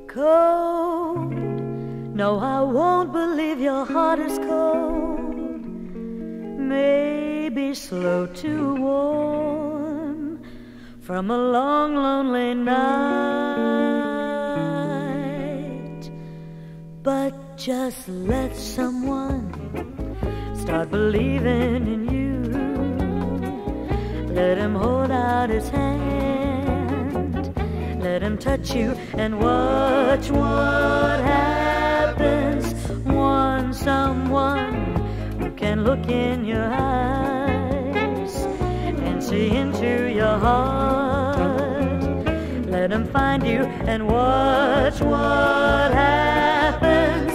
Cold, no, I won't believe your heart is cold. Maybe slow to warm from a long, lonely night. But just let someone start believing in you. Let him hold out his hand, let him touch you, and watch what happens. Someone who can look in your eyes and see into your heart. Let him find you and watch what happens.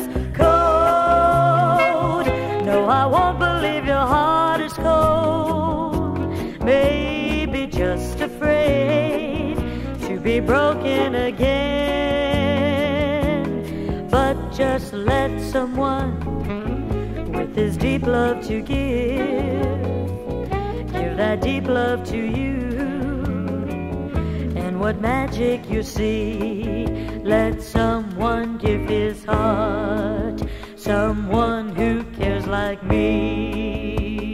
Cold, no, I won't believe your heart is cold. Maybe just afraid to be broken again. But just let someone with his deep love to give that deep love to you. And what magic you see, let someone give his heart, someone who cares like me.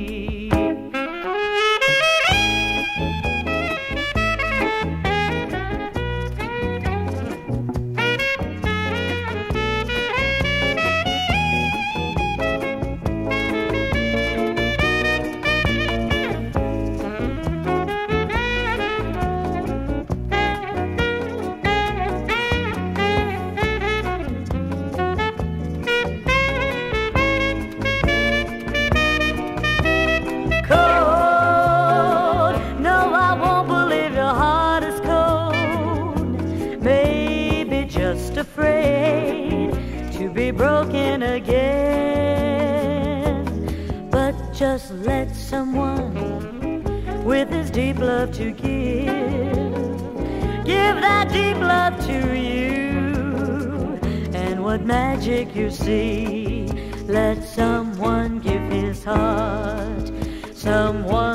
Just afraid to be broken again. But just let someone with his deep love to give that deep love to you. And what magic you see, let someone give his heart, someone